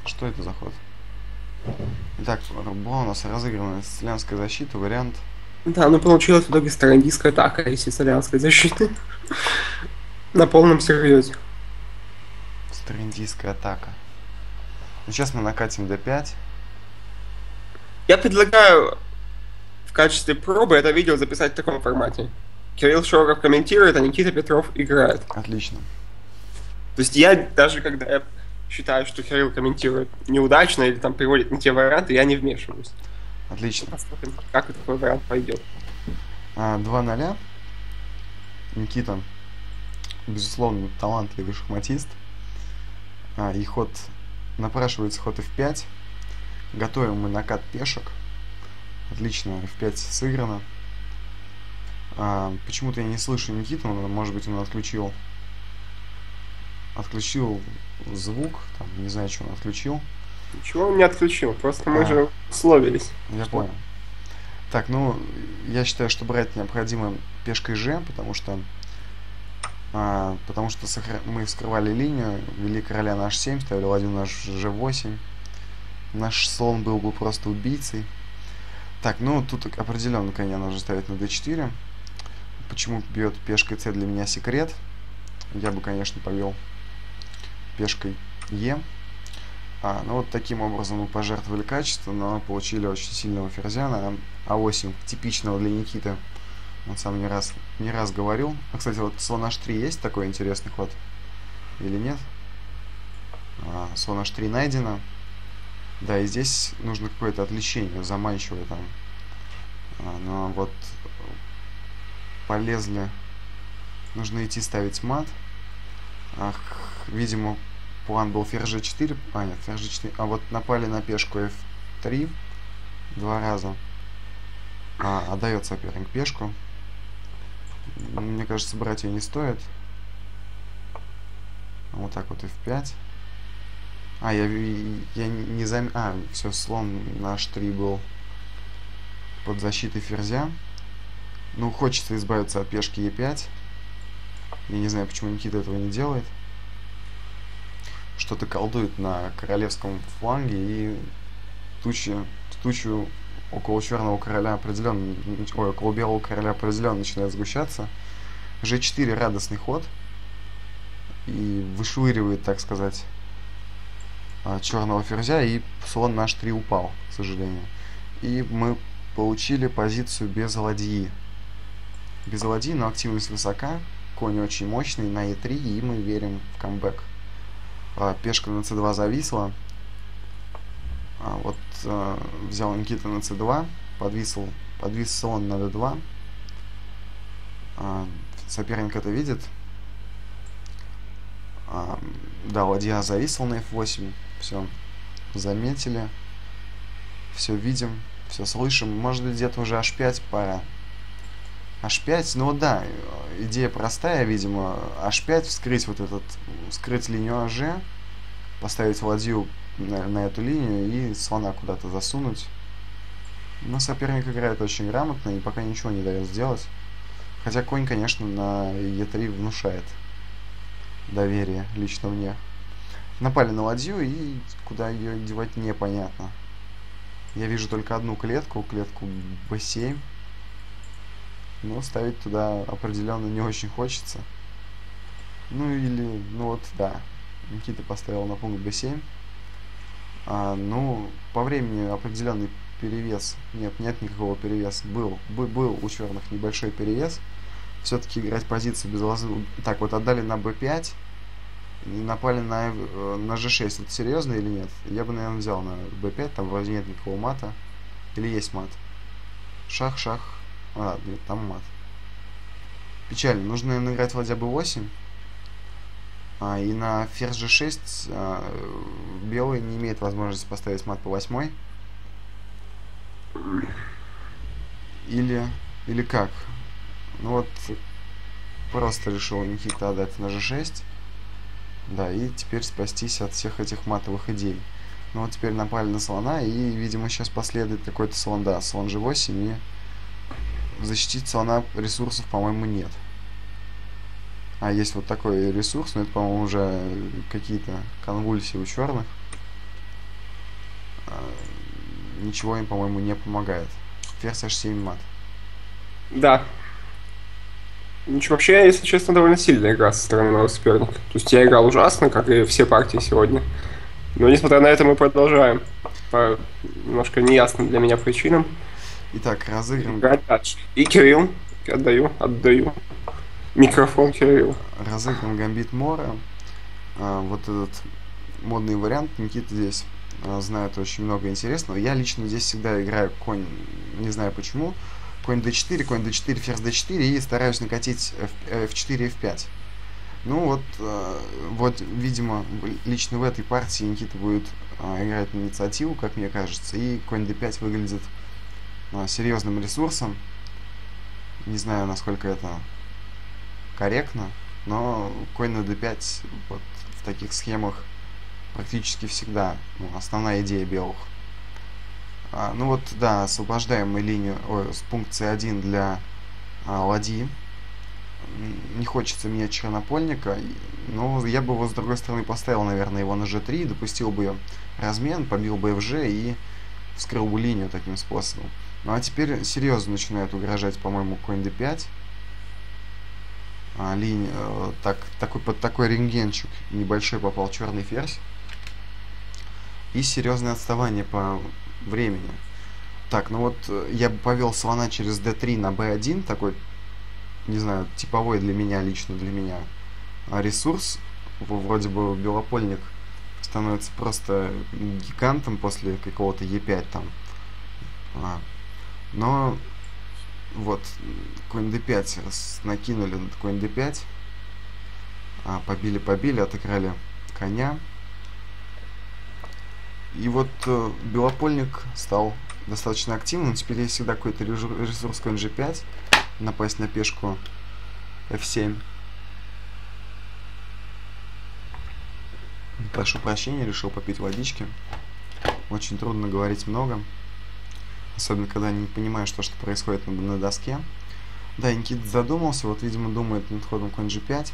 Что это за ход? Итак, была у нас разыграна сицилианская защита, вариант. Да, ну получилась в итоге старандийская атака из сицилианской защиты. На полном серьезе. Стариндийская атака. Ну, сейчас мы накатим d5. Я предлагаю в качестве пробы это видео записать в таком формате. Кирилл Шоров комментирует, а Никита Петров играет. Отлично. То есть я даже когда я считаю, что Кирилл комментирует неудачно или там приводит не те варианты, я не вмешиваюсь. Отлично. Посмотрим, как такой вариант пойдет. 2-0. Никита, безусловно, талантливый шахматист. И ход напрашивается ход f5. Готовим мы накат пешек. Отлично, f5 сыграно. Почему-то я не слышу Никиту, может быть, он отключил звук, там, не знаю, что он отключил. Ничего он не отключил, просто мы же условились. Я понял. Так, ну, я считаю, что брать необходимо пешкой G, потому что мы вскрывали линию, вели короля на h7, ставили ладью на g8. Наш слон был бы просто убийцей. Так, ну, тут определенно коня нужно ставить на d4. Почему бьет пешкой c, для меня секрет. Я бы, конечно, повел пешкой e. Ну вот таким образом мы пожертвовали качество, но получили очень сильного ферзя на а8, типичного для Никиты. Он сам не раз говорил. Кстати, вот слон h3 есть такой интересный ход? Или нет? Слон h3 найдено. Да, и здесь нужно какое-то отвлечение, заманчивое там. Но вот полезли. Нужно идти ставить мат. Видимо, план был ферзь g4. Нет, ферзь g4. А вот напали на пешку f3 два раза. Отдает соперник пешку. Мне кажется, брать ее не стоит. Вот так вот f5. Я не заметил. Все, слон на h3 был под защитой ферзя. Ну, хочется избавиться от пешки e5. Я не знаю, почему Никита этого не делает. Что-то колдует на королевском фланге, и тучу около черного короля определенно, около белого короля определенно начинает сгущаться. g4 радостный ход. И вышвыривает, так сказать, черного ферзя, и слон на h3 упал, к сожалению. И мы получили позицию без ладьи. Без ладьи, но активность высока. Конь очень мощный на e3, и мы верим в камбэк. Пешка на c2 зависла. Взял Никита на c2, подвис слон на d2. Соперник это видит. Да, ладья зависла на f8. Все заметили. Все видим, все слышим. Может быть, где-то уже h5 пора. h5, ну да, идея простая, видимо. h5 скрыть линию АЖ, поставить ладью на эту линию и слона куда-то засунуть. Но соперник играет очень грамотно и пока ничего не дает сделать. Хотя конь, конечно, на e3 внушает доверие лично мне. Напали на ладью, и куда ее девать непонятно. Я вижу только одну клетку b7. Но ставить туда определенно не очень хочется. Да. Никита поставил на пункт b7. По времени определенный перевес. Нет никакого перевеса. Был у черных небольшой перевес. Все-таки играть позицию без лозы. Так, вот отдали на b5. И напали на g6. Это серьезно или нет? Я бы, наверное, взял на b5. Там вроде нет никакого мата. Или есть мат? Шах. Нет, там мат. Печально. Нужно, наверное, играть ладья b8. И на ферзь g6 белый не имеет возможности поставить мат по 8. Или как? Просто решил Никита отдать на g6. Да, и теперь спастись от всех этих матовых идей. Теперь напали на слона, и, видимо, сейчас последует какой-то слон, да, слон g8, и защитить слона ресурсов, по-моему, нет. Есть вот такой ресурс, но это, по-моему, уже какие-то конвульсии у черных. ничего им, по-моему, не помогает. Ферзь h7 мат. Да. Ничего, вообще, если честно, довольно сильная игра со стороны моего соперника. То есть я играл ужасно, как и все партии сегодня. Но, несмотря на это, мы продолжаем. По немножко неясным для меня причинам. Итак, разыгрываем... Играть дальше. И Кирилл. Отдаю. Микрофон Кирилл. Разыгрываем Гамбит Мора. Вот этот модный вариант. Никита здесь знает очень много интересного. Я лично здесь всегда играю конь, не знаю почему. Конь d4, конь d4, ферзь d4 и стараюсь накатить f4, f5. Ну вот, видимо, лично в этой партии Никита будет играть на инициативу, как мне кажется, и конь d5 выглядит серьезным ресурсом. Не знаю, насколько это корректно, но конь на d5 вот в таких схемах практически всегда основная идея белых. Ну вот, да, освобождаем мы линию с пункт c1 для ладьи. Не хочется менять чернопольника, но я бы его с другой стороны поставил, наверное, его на g3, допустил бы размен, побил бы fg и вскрыл бы линию таким способом. Ну а теперь серьезно начинает угрожать, по-моему, конь d5. Под такой рентгенчик небольшой попал черный ферзь. И серьезное отставание по времени. Так, ну вот я бы повел слона через d3 на b1, такой, не знаю, типовой лично для меня ресурс. Вроде бы белопольник становится просто гигантом после какого-то e5 там. Но вот конь d5 накинули на конь d5, побили, отыграли коня. И вот белопольник стал достаточно активным. Теперь есть всегда какой-то ресурс конь g5, напасть на пешку f7. Прошу прощения, решил попить водички. Очень трудно говорить много. Особенно, когда не понимаю, что происходит на доске. Да, Никита задумался. Вот, видимо, думает над ходом конь g5.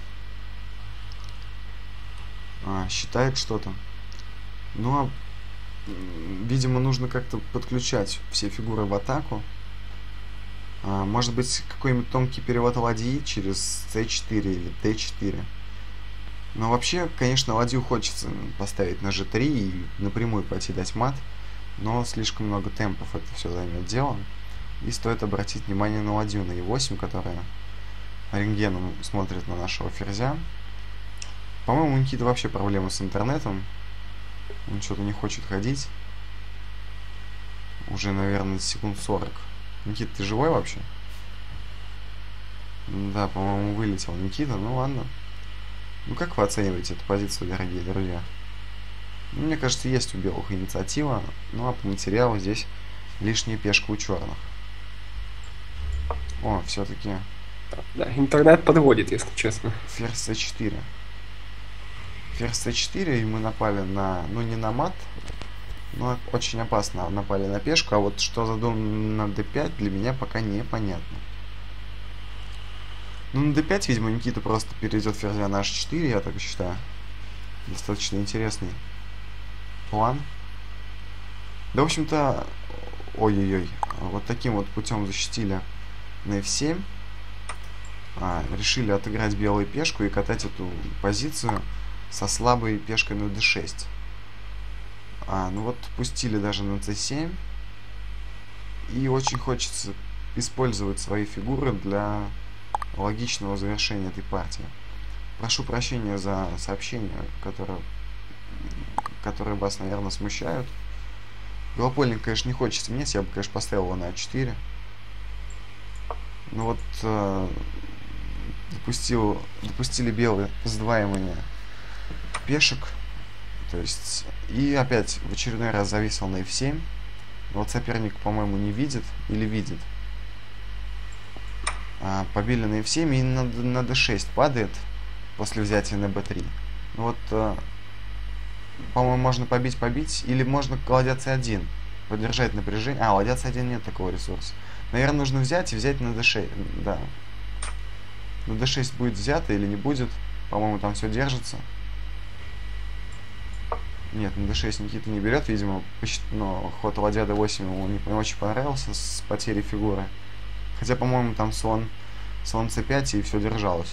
Считает что-то. Ну, видимо, нужно как-то подключать все фигуры в атаку. Может быть, какой-нибудь тонкий перевод ладьи через c4 или d4. Но вообще, конечно, ладью хочется поставить на g3 и напрямую пойти дать мат. Но слишком много темпов это все займет дело. И стоит обратить внимание на ладью на e8, которая рентгеном смотрит на нашего ферзя. По-моему, у Никиты вообще проблемы с интернетом. Он что-то не хочет ходить. Уже, наверное, секунд 40. Никита, ты живой вообще? Да, по-моему, вылетел Никита. Ну ладно. Ну как вы оцениваете эту позицию, дорогие друзья? Ну, мне кажется, есть у белых инициатива. Ну а по материалу здесь лишняя пешка у черных. О, все-таки... Да, интернет подводит, если честно. Ферзь c4. Ферзь c4, и мы напали на... Ну, не на мат, но очень опасно напали на пешку. А вот что задумано на d5, для меня пока непонятно. Ну, на d5, видимо, Никита просто перейдет ферзя на h4, я так считаю. Достаточно интересный план. Да, в общем-то, ой-ой-ой, вот таким вот путем защитили на f7. Решили отыграть белую пешку и катать эту позицию со слабой пешкой на d6. Ну вот, пустили даже на c7. И очень хочется использовать свои фигуры для логичного завершения этой партии. Прошу прощения за сообщения, которые вас, наверное, смущают. Белопольник, конечно, не хочется менять. Я бы, конечно, поставил его на a4. Ну вот, допустили белые сдваивание пешек. То есть, и опять в очередной раз зависел на f7. Вот соперник, по-моему, не видит или видит. Побили на f7 и на d6 падает после взятия на b3. Ну вот, по-моему, можно побить, или можно ладья c1, поддержать напряжение. Ладья c1 нет такого ресурса. Наверное, нужно взять на d6. Да. На d6 будет взято или не будет. По-моему, там все держится. Нет, на d6 Никита не берет, видимо, но ход ладья d8 ему не очень понравился с потерей фигуры. Хотя, по-моему, там слон c5 и все держалось.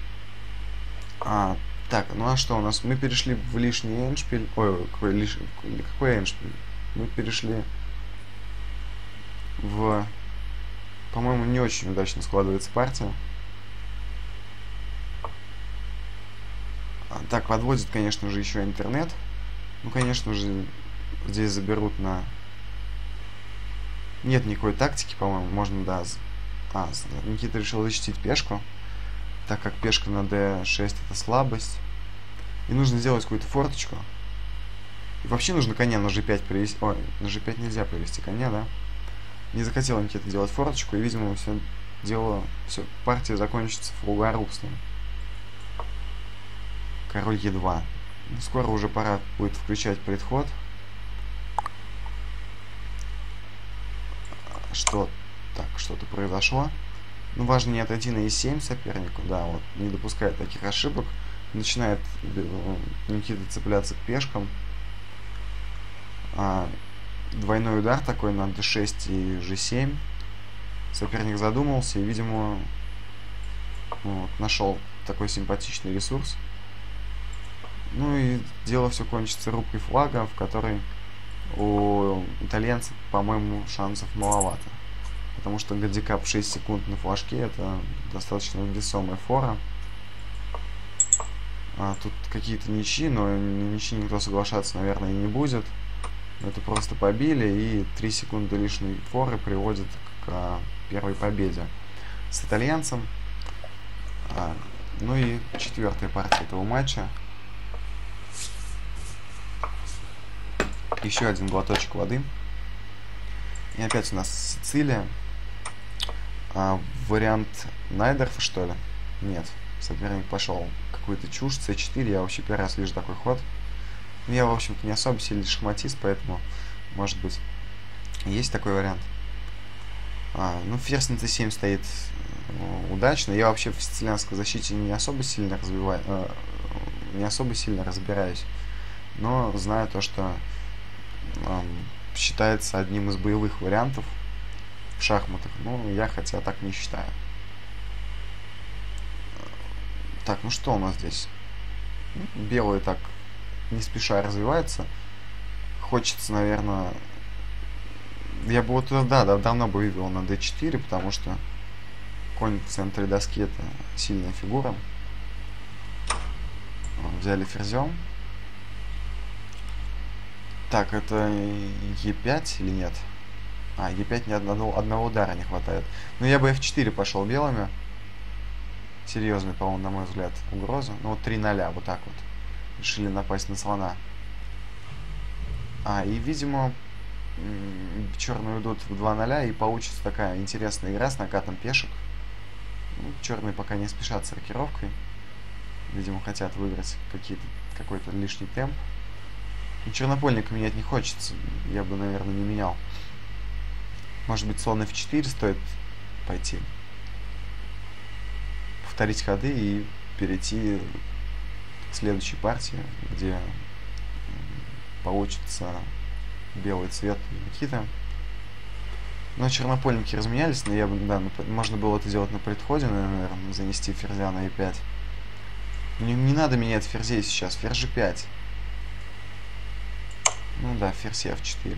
Так, ну а что у нас? Мы перешли в лишний эндшпиль. Ой, какой эндшпиль? Мы перешли в... По-моему, не очень удачно складывается партия. Так, подводит, конечно же, еще интернет. Ну, конечно же, здесь заберут на... Нет никакой тактики, по-моему, можно, да. Никита решил защитить пешку, так как пешка на d6 это слабость. И нужно сделать какую-то форточку. И вообще нужно коня на g5 привести. Ой, на g5 нельзя привести коня, да? Не захотел Никита делать форточку, и, видимо, все, партия закончится фругорупством. Король e2. Ну, скоро уже пора будет включать предход. Что-то произошло. Ну, важно не отойти на e7 сопернику, да, вот, не допускает таких ошибок. Начинает Никита цепляться к пешкам. Двойной удар такой на d6 и g7. Соперник задумался и, видимо, вот, нашел такой симпатичный ресурс. Ну и дело все кончится рубкой флага, в которой у итальянцев, по-моему, шансов маловато. Потому что гандикап 6 секунд на флажке это достаточно весомая фора. Тут какие-то ничьи, но ничьи никто соглашаться, наверное, и не будет. Это просто побили, и 3 секунды лишней форы приводят к первой победе с итальянцем. Ну и четвертая партия этого матча. Еще один глоточек воды. И опять у нас Сицилия. Вариант Найдерфа, что ли? Нет. Соперник пошел какую-то чушь. c4. Я вообще первый раз вижу такой ход. Но я, в общем-то, не особо сильный шахматист, поэтому, может быть, есть такой вариант. Ну, ферзь на c7 стоит удачно. Я вообще в сицилианской защите не особо сильно разбираюсь. Но знаю то, что считается одним из боевых вариантов в шахматах. Ну, я хотя так не считаю. Так, ну что у нас здесь? Белые так не спеша развиваются. Хочется, наверное... Я бы вот туда, да, давно бы вывел на d4, потому что конь в центре доски это сильная фигура. Взяли ферзем. Так, это e5 или нет? e5 ни одного удара не хватает. Но я бы f4 пошел белыми. Серьезный, по-моему, на мой взгляд, угроза. Ну, вот 3-0, вот так вот. Решили напасть на слона. И, видимо, черные уйдут в 2-0, и получится такая интересная игра с накатом пешек. Ну, черные пока не спешат с рокировкой. Видимо, хотят выиграть какой-то лишний темп. И чернопольника менять не хочется. Я бы, наверное, не менял. Может быть, слон f4 стоит пойти. Повторить ходы и перейти к следующей партии, где получится белый цвет Никита. Но чернопольники разменялись, но можно было это делать на предходе, наверное, занести ферзя на e5. Не надо менять ферзей сейчас, ферзь g5. Ну да, ферзь f4.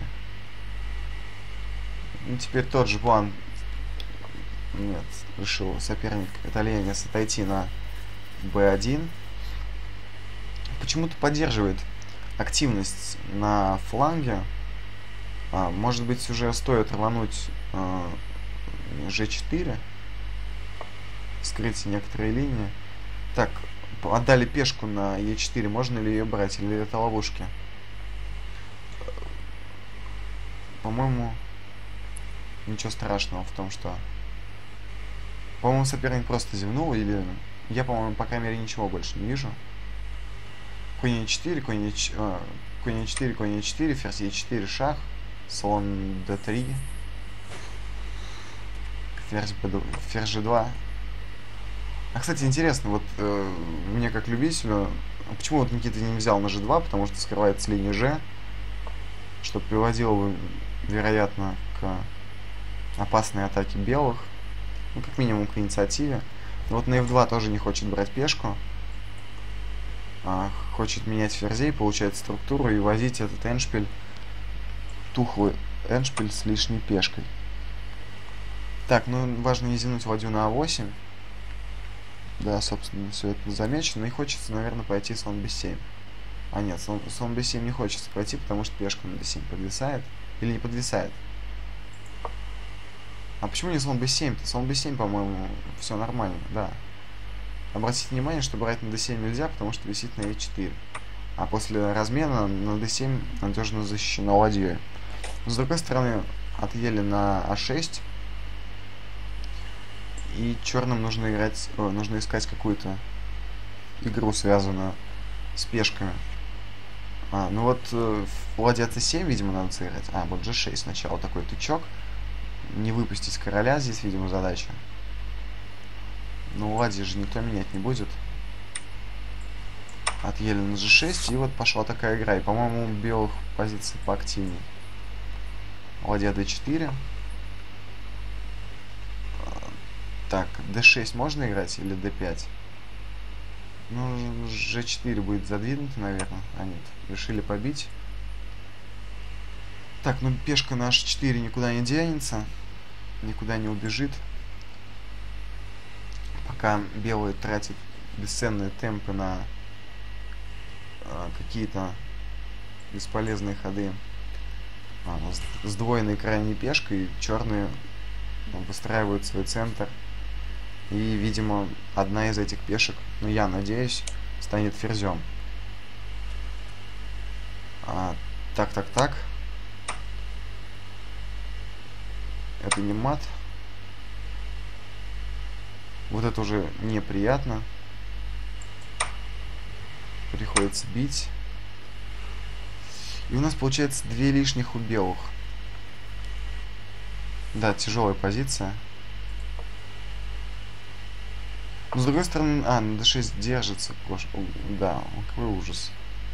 Ну, теперь тот же план. Нет, решил соперник итальянец отойти на b1. Почему-то поддерживает активность на фланге. Может быть, уже стоит рвануть g4. Скрыть некоторые линии. Так, отдали пешку на e4. Можно ли ее брать? Или это ловушки? По-моему, ничего страшного в том, что... По-моему, соперник просто зевнул, или... Я, по-моему, по крайней мере, ничего больше не вижу. Конь e4, конь e4, конь e4, ферзь e4, шах, слон d3, ферзь g2. Кстати, интересно, вот мне как любителю Почему вот Никита не взял на G2? Потому что скрывается линия G, что приводило бы, вероятно, к опасной атаке белых. Ну, как минимум, к инициативе. Но вот на F2 тоже не хочет брать пешку. Хочет менять ферзей, получать структуру и возить этот эндшпиль, тухлый эндшпиль с лишней пешкой. Так, ну важно не зевнуть ладью на А8. Да, собственно, все это замечено. И хочется, наверное, пойти слон b7. А нет, слон b7 не хочется пойти, потому что пешка на d7 подвисает. Или не подвисает. А почему не слон b7-то? Слон b7, по-моему, все нормально, да. Обратите внимание, что брать на d7 нельзя, потому что висит на e4. А после размена на d7 надежно защищена ладьей. С другой стороны, отъели на а6. И черным нужно нужно искать какую-то игру, связанную с пешками. Ну вот в ладья c7, видимо, надо сыграть. Вот g6 сначала такой тычок. Не выпустить короля здесь, видимо, задача. Но ладьи же никто менять не будет. Отъели на g6, и вот пошла такая игра. И, по-моему, у белых позиции поактивнее. Ладья d4. Так, d6 можно играть или d5? Ну, g4 будет задвинуто, наверное. А нет, решили побить. Так, ну пешка на h4 никуда не денется. Никуда не убежит. Пока белые тратят бесценные темпы на какие-то бесполезные ходы с сдвоенной крайней пешкой, черные выстраивают свой центр. И, видимо, одна из этих пешек, ну я надеюсь, станет ферзем. Так. Это не мат. Вот это уже неприятно. Приходится бить. И у нас получается 2 лишних у белых. Да, тяжелая позиция. Но с другой стороны, на d6 держится. Да, какой ужас.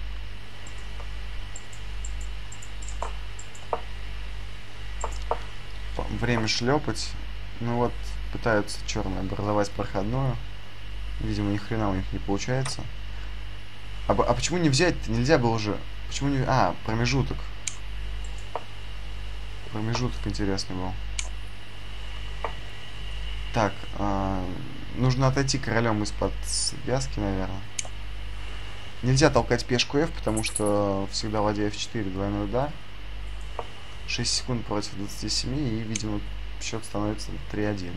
Время шлепать. Ну вот, пытаются черные образовать проходную. Видимо, ни хрена у них не получается. А почему не взять-то? Нельзя было же. Почему не... промежуток. Промежуток интересный был. Так, нужно отойти королем из-под связки, наверное. Нельзя толкать пешку F, потому что всегда ладья F4, двойной удар. 6 секунд против 27, и, видимо, счет становится 3-1.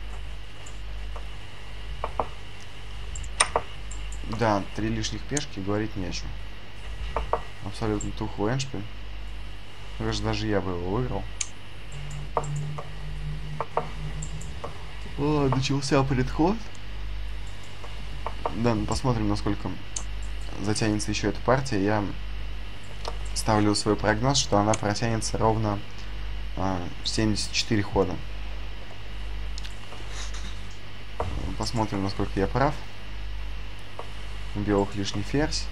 Да, 3 лишних пешки, говорить не о чем. Абсолютно тухлый эндшпиль. Даже я бы его выиграл. Начался предход. Да, посмотрим, насколько затянется еще эта партия. Я ставлю свой прогноз, что она протянется ровно 74 хода. Посмотрим, насколько я прав. У белых лишний ферзь.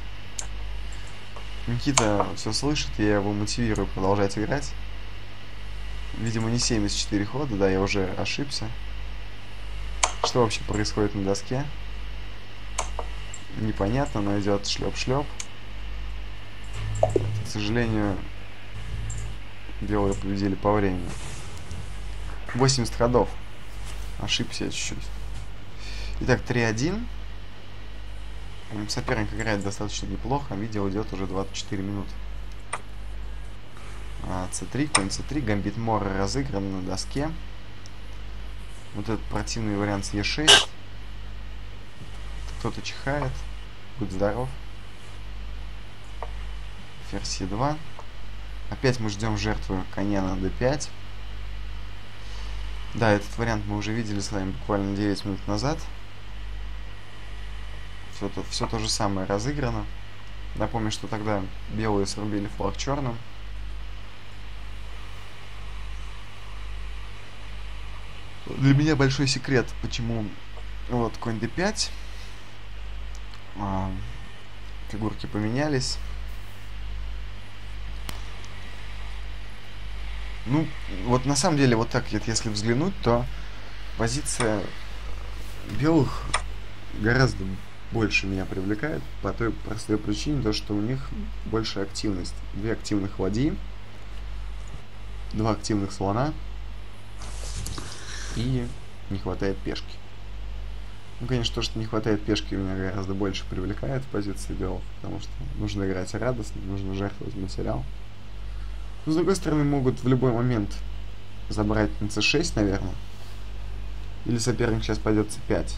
Никита все слышит, и я его мотивирую продолжать играть. Видимо, не 74 хода, да, я уже ошибся. Что вообще происходит на доске? Непонятно, но идет шлеп-шлеп. К сожалению, белые победили по времени. 80 ходов. Ошибся я чуть-чуть. Итак, 3-1. Соперник играет достаточно неплохо. Видео идет уже 24 минуты. c3, конь c3. Гамбит Мора разыгран на доске. Вот этот противный вариант с e6. Кто-то чихает. Будь здоров. Ферзь e2. Опять мы ждем жертву коня на d5. Да, этот вариант мы уже видели с вами буквально 9 минут назад. Все то же самое разыграно. Напомню, что тогда белые срубили флаг черным. Для меня большой секрет, почему вот конь d5. Фигурки поменялись. Ну, вот на самом деле, вот так вот, если взглянуть, то позиция белых гораздо больше меня привлекает по той простой причине, то, что у них больше активность. 2 активных ладьи, 2 активных слона и не хватает пешки. Ну, конечно, то, что не хватает пешки, меня гораздо больше привлекает в позиции белых, потому что нужно играть радостно, нужно жертвовать материал. Но, с другой стороны, могут в любой момент забрать на c6, наверное. Или соперник сейчас пойдет c5.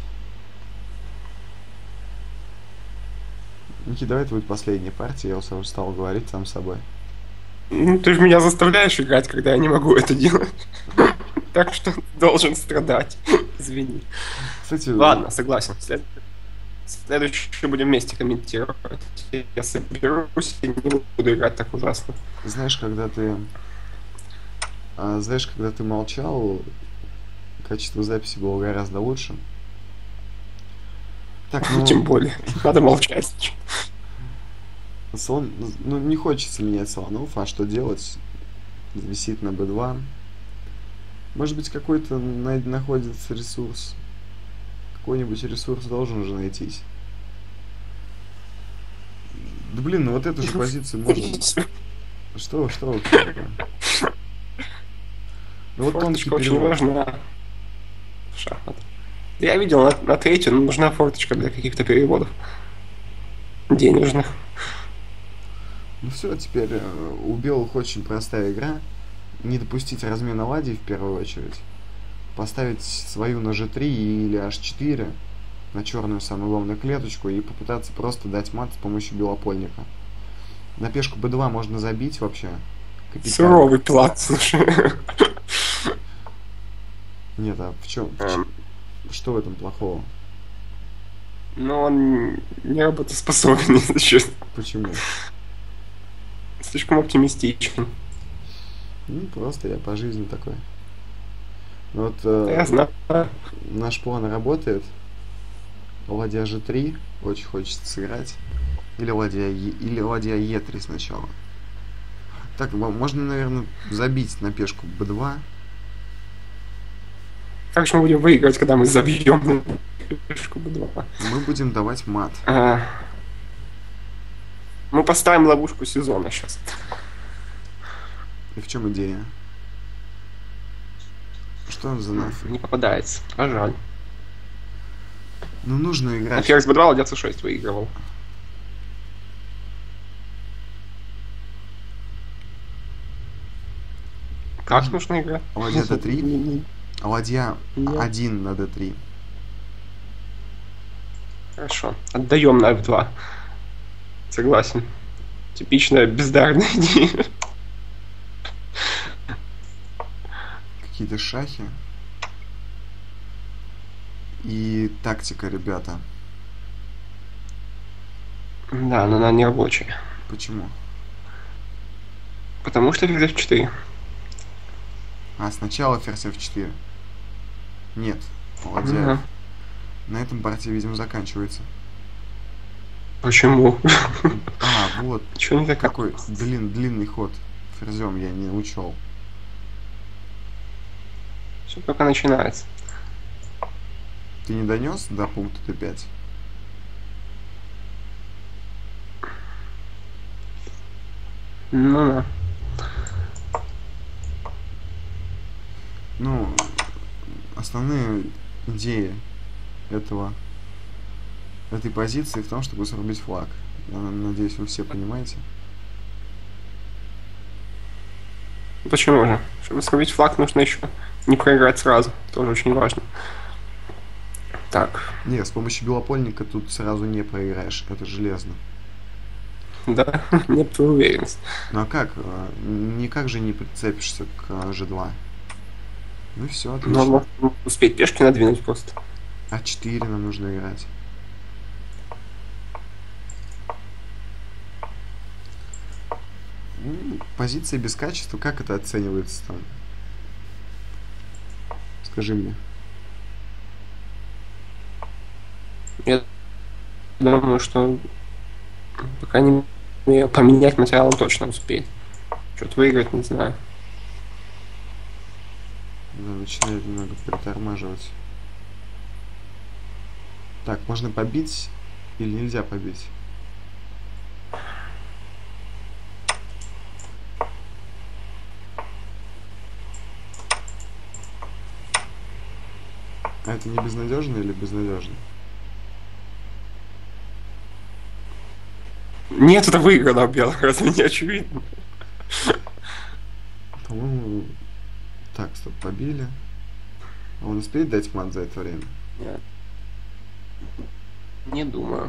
Ники, давай это будет последняя партия, я уже стал говорить сам с собой. Ну, ты же меня заставляешь играть, когда я не могу это делать. Так что должен страдать. Извини. Кстати, Ладно, согласен. Следующий будем вместе комментировать. Я соберусь и не буду играть так ужасно. знаешь, когда ты молчал, качество записи было гораздо лучше. Так, ну, Тем более. Надо молчать. слон, ну, не хочется менять слонов, а что делать? Висит на b2. Может быть, какой-то находится ресурс. Какой-нибудь ресурс должен уже найтись. Да блин, ну вот эту же позицию можно... Что вы? Ну вот тонкий Форточка очень перевод. важна в шахмат. Я видел на третью, но нужна форточка для каких-то переводов денежных. Ну все, теперь у белых очень простая игра. Не допустить размена ладей в первую очередь. Поставить свою на g3 или h4 на черную самую главную клеточку и попытаться просто дать мат с помощью белопольника. На пешку b2 можно забить вообще. Суровый плат, слушай. Нет, а в чем? Что в этом плохого? Но он не работоспособен, если честно. Почему? Слишком оптимистичен. Ну, просто я по жизни такой. Вот Я знаю. наш план работает. Ладья g3 очень хочется сыграть. Или ладья e3 сначала. Так, можно, наверное, забить на пешку b2. Как же мы будем выигрывать, когда мы забьем пешку b2? Мы будем давать мат. Мы поставим ловушку сезона сейчас. И в чем идея? Что он за нафиг? Не попадается. А жаль. Ну, нужно На играть. ферзь b2 ладья c6 выигрывал. Как нужно играть? Ладья d3. Ладья 1 на d3. Хорошо. Отдаем на f2. Согласен. Типичная бездарная идея. Какие-то шахи. И тактика, ребята. Да, но она не рабочая. Почему? Потому что ферзь f4. А, сначала ферзь f4. Нет. Ладья. На этом партия, видимо, заканчивается. Почему? А, вот. Чего не так? Какой длинный ход ферзем я не учел. Все только начинается. Ты не донес до пункта d5? Ну да. Ну, основные идеи этой позиции в том, чтобы срубить флаг. Я надеюсь, вы все понимаете. Почему же? Чтобы срубить флаг, нужно еще не проиграть сразу. Тоже очень важно. Так. Не, с помощью белопольника тут сразу не проиграешь. Это железно. Да, нет твоей уверенности. Ну а как? Никак же не прицепишься к g2. Ну все, отлично. Но можно успеть пешки надвинуть просто. А4 нам нужно играть. Позиция без качества, как это оценивается там? Скажи мне. Я думаю, что По крайней мере, поменять материал он точно успеет. Что-то выиграть, не знаю. Да, начинает немного притормаживать. Так, можно побить или нельзя побить? А это не безнадежно или безнадежно? Нет, это выиграно у белых, разве не очевидно? По-моему... Так, стоп, побили. А он успеет дать мат за это время? Нет. Не думаю.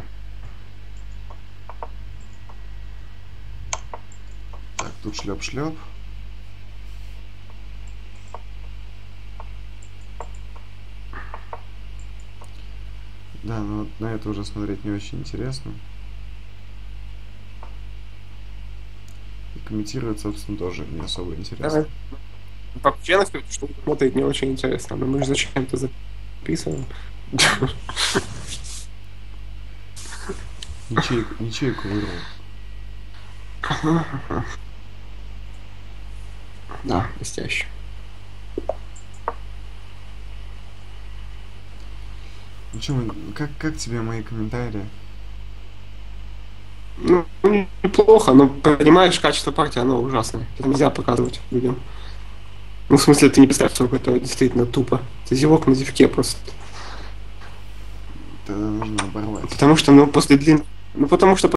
Так, тут шлеп-шлеп. Да, но вот на это уже смотреть не очень интересно. И комментировать, собственно, тоже не особо интересно. Вообще, что смотреть не очень интересно, но мы же зачем-то записываем. Ячейку вырвал. Да, блестяще. Ну что, как тебе мои комментарии? Ну, неплохо, но понимаешь, качество партии, оно ужасное. Это нельзя показывать людям. Ну, в смысле, ты не представь, сколько это действительно тупо. Это зевок на зевке просто. Тогда нужно оборвать. Потому что, ну, после длин... Ну, потому что